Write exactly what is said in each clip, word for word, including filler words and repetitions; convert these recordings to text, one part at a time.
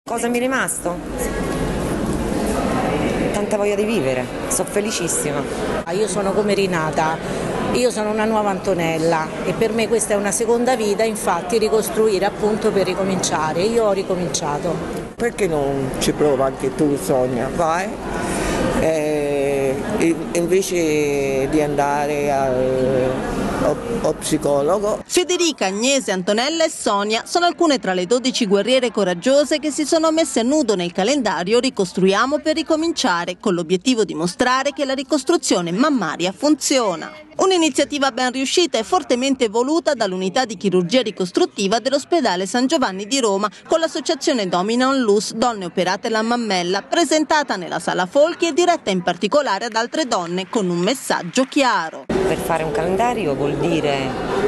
Cosa mi è rimasto? Tanta voglia di vivere, sono felicissima. Io sono come rinata, io sono una nuova Antonella e per me questa è una seconda vita, infatti ricostruire appunto per ricominciare. Io ho ricominciato. Perché non ci prova anche tu, Sonia? Vai. Eh, invece di andare al, al, al psicologo. Federica, Agnese, Antonella e Sonia sono alcune tra le dodici guerriere coraggiose che si sono messe a nudo nel calendario Ricostruiamo per ricominciare, con l'obiettivo di mostrare che la ricostruzione mammaria funziona. Un'iniziativa ben riuscita e fortemente voluta dall'unità di chirurgia ricostruttiva dell'ospedale San Giovanni di Roma con l'associazione Domina Onlus Donne Operate alla Mammella, presentata nella Sala Folchi e diretta in particolare ad altre donne con un messaggio chiaro. Per fare un calendario vuol dire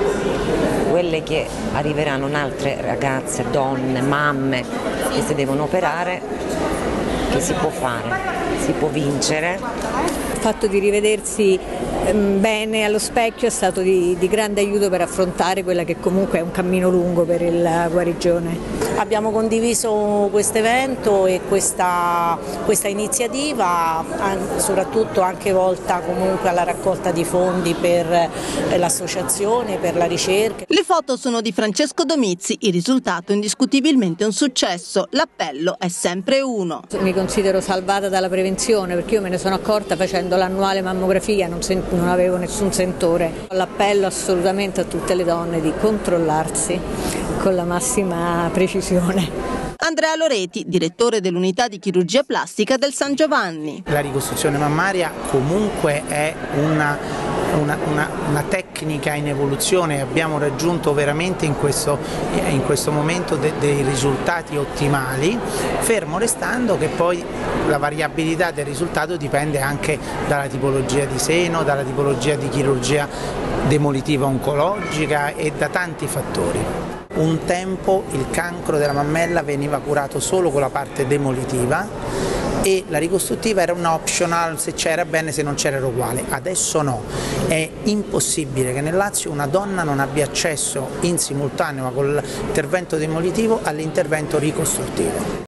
quelle che arriveranno altre ragazze, donne, mamme che si devono operare, che si può fare, si può vincere. Il fatto di rivedersi bene allo specchio è stato di, di grande aiuto per affrontare quella che comunque è un cammino lungo per la guarigione. Abbiamo condiviso questo evento e questa, questa iniziativa, soprattutto anche volta comunque alla raccolta di fondi per l'associazione, per la ricerca. Le foto sono di Francesco Domizzi, il risultato è indiscutibilmente un successo, l'appello è sempre uno. Mi considero salvata dalla prevenzione perché io me ne sono accorta facendo l'annuale mammografia, non, non avevo nessun sentore. L'appello assolutamente a tutte le donne di controllarsi con la massima precisione. Andrea Loreti, direttore dell'unità di chirurgia plastica del San Giovanni. La ricostruzione mammaria comunque è una, una, una, una tecnica in evoluzione, abbiamo raggiunto veramente in questo, in questo momento de, dei risultati ottimali, fermo restando che poi la variabilità del risultato dipende anche dalla tipologia di seno, dalla tipologia di chirurgia demolitiva oncologica e da tanti fattori. Un tempo il cancro della mammella veniva curato solo con la parte demolitiva e la ricostruttiva era un optional, se c'era bene, se non c'era era uguale. Adesso no, è impossibile che nel Lazio una donna non abbia accesso in simultaneo con l'intervento demolitivo all'intervento ricostruttivo.